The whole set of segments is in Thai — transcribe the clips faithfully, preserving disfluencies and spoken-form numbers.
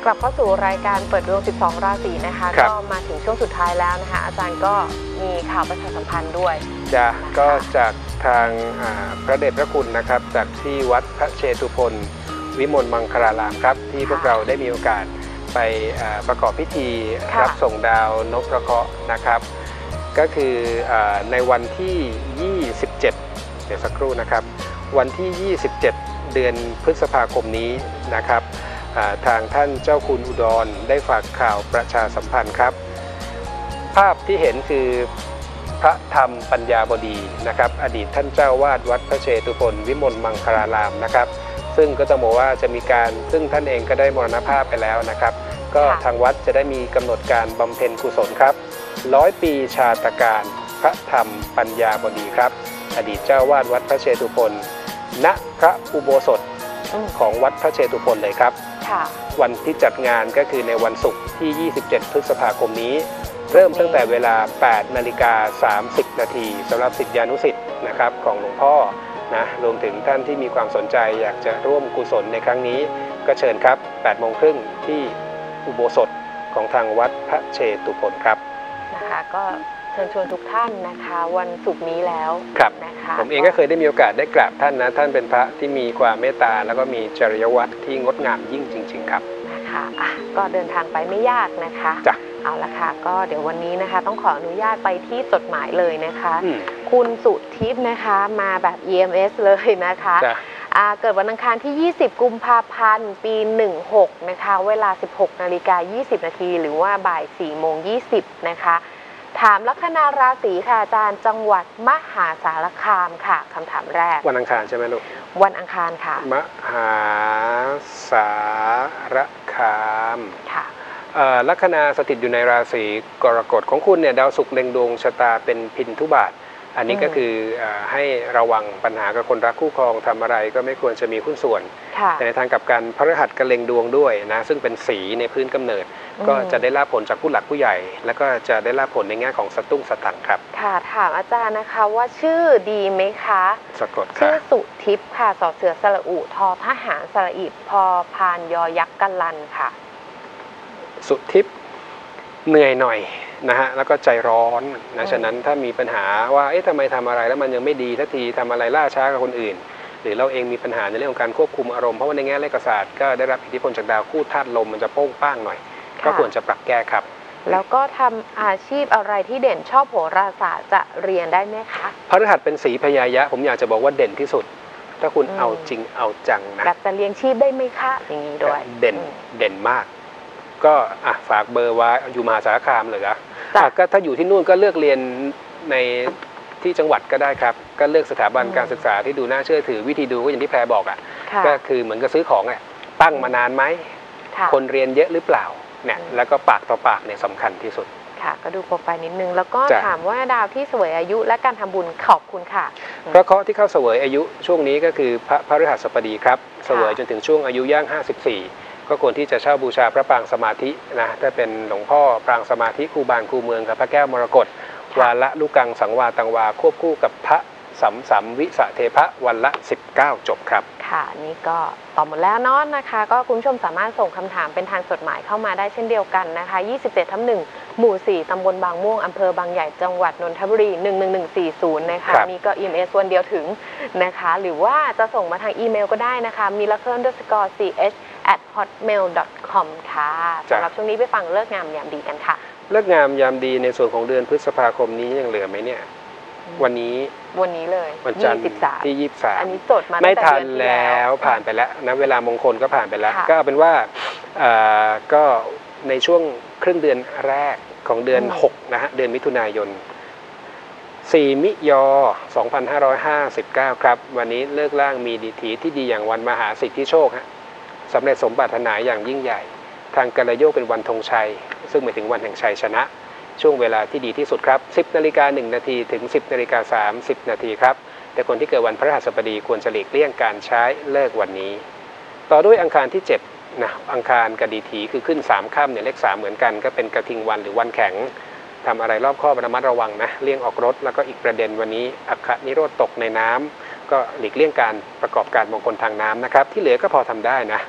กลับเข้าสู่รายการเปิดดวงสิบสองราศีนะคะก็มาถึงช่วงสุดท้ายแล้วนะคะอาจารย์ก็มีข่าวประชาสัมพันธ์ด้วยจ้ะก็จากทางพระเดชพระคุณนะครับจากที่วัดพระเชตุพนวิมลมังคลารามครับที่พวกเราได้มีโอกาสไปประกอบพิธีรับส่งดาวนพพระเคราะห์นะครับก็คือในวันที่ยี่สิบเจ็ดเดี๋ยวสักครู่นะครับวันที่ยี่สิบเจ็ดเดือนพฤษภาคมนี้นะครับทางท่านเจ้าคุณอุดรได้ฝากข่าวประชาสัมพันธ์ครับภาพที่เห็นคือพระธรรมปัญญาบดีนะครับอดีตท่านเจ้าวาดวัดพระเชตุพนวิมลมังคลารามนะครับซึ่งก็จะบอกว่าจะมีการซึ่งท่านเองก็ได้มรณภาพไปแล้วนะครับก็ทางวัดจะได้มีกำหนดการบำเพ็ญกุศลครับร้อยปีชาตการพระธรรมปัญญาบดีครับอดีตเจ้าวาดวัดพระเชตุพนณพระอุโบสถของวัดพระเชตุพนเลยครับวันที่จัดงานก็คือในวันศุกร์ที่ยี่สิบเจ็ดพฤษภาคมนี้เริ่มตั้งแต่เวลาแปดนาฬิกาสามสิบนาทีสำหรับศิษยานุศิษย์นะครับของหลวงพ่อนะรวมถึงท่านที่มีความสนใจอยากจะร่วมกุศลในครั้งนี้ก็เชิญครับแปดโมงครึ่งที่อุโบสถของทางวัดพระเชตุพนครับนะคะก็เชิญชวนทุกท่านนะคะวันศุกร์นี้แล้วครับนะคะผมเองก็เคยได้มีโอกาสได้กราบท่านนะท่านเป็นพระที่มีความเมตตาแล้วก็มีจริยวัตรที่งดงามยิ่งจริงๆครับนะคะอ่ะก็เดินทางไปไม่ยากนะคะจ้ะเอาละค่ะก็เดี๋ยววันนี้นะคะต้องขออนุญาตไปที่จดหมายเลยนะคะคุณสุทิพย์นะคะมาแบบ อี เอ็ม เอส เลยนะคะเกิดวันอังคารที่ยี่สิบกุมภาพันธ์ปีหนึ่งหกนะคะเวลา สิบหกนาฬิกายี่สิบนาทีหรือว่าบ่ายสี่โมงยี่สิบนะคะถามลัคนาราศีค่ะอาจารย์จังหวัดมหาสารคามค่ะคำถามแรกวันอังคารใช่ไหมลูกวันอังคารค่ะมหาสารคามค่ะลัคนาสถิตอยู่ในราศีกรกฎของคุณเนี่ยดาวศุกร์เล็งดวงชะตาเป็นพินทุบาทอันนี้ก็คือให้ระวังปัญหากับคนรักคู่ครองทำอะไรก็ไม่ควรจะมีหุ้นส่วนแต่ในทางกลับกันพฤหัสก็เล็งดวงด้วยนะซึ่งเป็นสีในพื้นกำเนิดก็จะได้รับผลจากผู้หลักผู้ใหญ่แล้วก็จะได้รับผลในแง่ของสตุ้งสตังค์ครับค่ะถามอาจารย์นะคะว่าชื่อดีไหมคะสะกดค่ะชื่อสุทิพย์ค่ะสอเสือสระอุทอทหารสระอิพอพานยอยักษ์กัลลันค่ะสุทิพย์เหนื่อยหน่อยนะฮะแล้วก็ใจร้อนนะฉะนั้นถ้ามีปัญหาว่าเอ๊ะทำไมทำอะไรแล้วมันยังไม่ดีทันทีทำอะไรล่าช้ากับคนอื่นหรือเราเองมีปัญหาในเรื่องของการควบคุมอารมณ์เพราะว่าในแง่เลขศาสตร์ก็ได้รับอิทธิพลจากดาวคู่ธาตุลมมันจะโป้งป้างหน่อยก็ควรจะปรับแก้ครับแล้วก็ทำอาชีพอะไรที่เด่นชอบโหราศาสตร์จะเรียนได้ไหมคะพฤหัสเป็นสีพยายะผมอยากจะบอกว่าเด่นที่สุดถ้าคุณเอาจริงเอาจังนะแบบจะเลี้ยงชีพได้ไหมคะอย่างนี้ด้วยเด่นเด่นมากก็อ่ะฝากเบอร์ไว้อยู่มหาสารคามเลยครับก็ถ้าอยู่ที่นู่นก็เลือกเรียนในที่จังหวัดก็ได้ครับก็เลือกสถาบันการศึกษาที่ดูน่าเชื่อถือวิธีดูก็อย่างที่แพรบอกอ่ะก็คือเหมือนกับซื้อของอ่ะตั้งมานานไหมคนเรียนเยอะหรือเปล่าเนี่ยแล้วก็ปากต่อปากเนี่ยสำคัญที่สุดค่ะก็ดูโปรไฟล์นิดนึงแล้วก็ถามว่าดาวที่เสวยอายุและการทำบุญขอบคุณค่ะพระเคราะห์ที่เข้าเสวยอายุช่วงนี้ก็คือพระพฤหัสบดีครับเสวยจนถึงช่วงอายุย่างห้าสิบสี่ก็ควรที่จะเช่าบูชาพระปรางสมาธินะถ้าเป็นหลวงพ่อปรางสมาธิครูบานครูเมืองกับพระแก้วมรกตวาละลูกังสังวาตังวาควบคู่กับพระสัมสัมวิสะเทพะวันละสิบเก้าจบครับค่ะนี่ก็ตอบหมดแล้วเนาะนะคะก็คุณผู้ชมสามารถส่งคำถามเป็นทางจดหมายเข้ามาได้เช่นเดียวกันนะคะยี่สิบเจ็ดทับหนึ่งหมู่สี่ตำบลบางม่วงอำเภอบางใหญ่จังหวัดนนทบุรีหนึ่งหนึ่งหนึ่งสี่ศูนย์นะคะนี่ก็ อี เอ็ม เอส วันเดียวถึงนะคะหรือว่าจะส่งมาทางอีเมลก็ได้นะคะมีละเครื่องด้วยสกอร์ ซี เอช แอท ฮอตเมล ดอท คอม ค่ะสำหรับช่วงนี้ไปฟังเลิกงามยามดีกันค่ะเลิกงามยามดีในส่วนของเดือนพฤษภาคมนี้ยังเหลือไหมเนี่ยวันนี้วันนี้เลยวันจันทร์ที่ยี่สิบสามอันนี้จดมาไม่ทันแล้วผ่านไปแล้วนะเวลามงคลก็ผ่านไปแล้วก็เอาเป็นว่าก็ในช่วงครึ่งเดือนแรกของเดือนหกนะฮะเดือนมิถุนายนสี่มิยอสองพันห้าร้อยห้าสิบเก้าครับวันนี้เลิกล่างมีดีถีที่ดีอย่างวันมหาสิทธิโชคฮะสำเร็จสมปรารถนาอย่างยิ่งใหญ่ทางกัลยโยกเป็นวันธงชัยซึ่งหมายถึงวันแห่งชัยชนะช่วงเวลาที่ดีที่สุดครับสิบนาฬิกาหนึ่งนาทีถึงสิบนาฬิกาสามสิบนาทีครับแต่คนที่เกิดวันพฤหัสบดีควรจะหลีกเลี่ยงการใช้เลิกวันนี้ต่อด้วยอังคารที่เจ็ดนะอังคารกับดีถีคือขึ้นสามค่ำเนี่ยเลขสามเหมือนกันก็เป็นกระทิงวันหรือวันแข็งทำอะไรรอบคอบระมัดระวังนะเลี่ยงออกรถแล้วก็อีกประเด็นวันนี้อัคคนิโรธตกในน้ำก็หลีกเลี่ยงการประกอบการมงคลทางน้ำนะครับที่เหลือก็พอทำได้นะ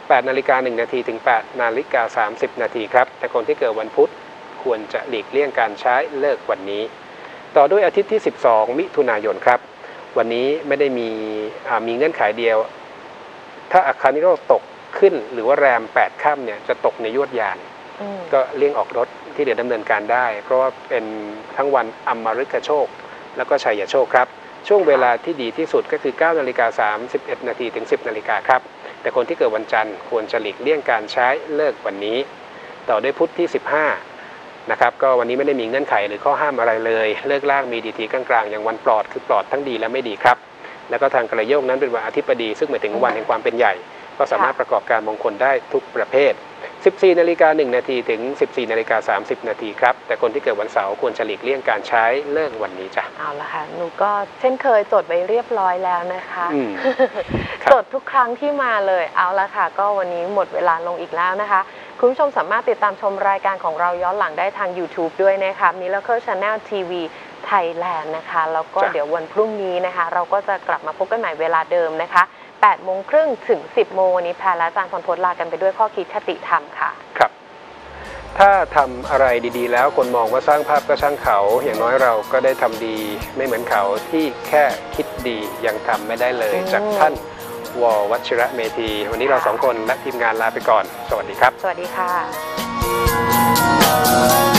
แปดนาฬิกาหนึ่งนาทีถึงแปดนาฬิกาสามสิบนาทีครับแต่คนที่เกิดวันพุธควรจะหลีกเลี่ยงการใช้เลิกวันนี้ต่อด้วยอาทิตย์ที่สิบสองมิถุนายนครับวันนี้ไม่ได้มีมีเงื่อนไขเดียวถ้าอัคคานิโรธตกขึ้นหรือว่าแรมแปดค่ำเนี่ยจะตกในยวดยานก็เลี่ยงออกรถที่เหลือดำเนินการได้เพราะว่าเป็นทั้งวันอมฤตโชคแล้วก็ชัยโชคครับช่วงเวลาที่ดีที่สุดก็คือเก้านาฬิกาสามสิบเอ็ดนาทีถึงสิบนาฬิกาครับแต่คนที่เกิดวันจันทร์ควรจะหลีกเลี่ยงการใช้เลิกวันนี้ต่อด้วยพุธที่สิบห้านะครับก็วันนี้ไม่ได้มีเงื่อนไขหรือข้อห้ามอะไรเลยเลิกล่างมีดีทีกลางๆอย่างวันปลอดคือปลอดทั้งดีและไม่ดีครับแล้วก็ทางกระโยกนั้นเป็นวันอาทิตย์ดีซึ่งหมายถึงวันแห่งความเป็นใหญ่ก็สามารถประกอบการมงคลได้ทุกประเภทสิบสี่นาฬิกาหนึ่งนาทีถึงสิบสี่นาฬิกาสามสิบนาทีครับแต่คนที่เกิดวันเสาร์ควรจะหลีกเลี่ยงการใช้เลิกวันนี้จ้ะเอาละค่ะหนูก็เช่นเคยจดไว้เรียบร้อยแล้วนะคะจดทุกครั้งที่มาเลยเอาละค่ะก็วันนี้หมดเวลาลงอีกแล้วนะคะคุณผู้ชมสามารถติดตามชมรายการของเราย้อนหลังได้ทาง YouTube ด้วยนะคะMiracle Channel ที วี Thailand นะคะแล้วก็เดี๋ยววันพรุ่งนี้นะคะเราก็จะกลับมาพบกันใหม่เวลาเดิมนะคะแปดโมงครึ่งถึงสิบโมงวันนี้แพรและอาจารย์พลพจน์ลากันไปด้วยข้อคิดคติธรรมค่ะครับถ้าทำอะไรดีๆแล้วคนมองว่าสร้างภาพก็ช่างเขาอย่างน้อยเราก็ได้ทำดีไม่เหมือนเขาที่แค่คิดดียังทำไม่ได้เลยจากท่านว.วชิระเมธีวันนี้เราสองคนและทีมงานลาไปก่อนสวัสดีครับสวัสดีค่ะ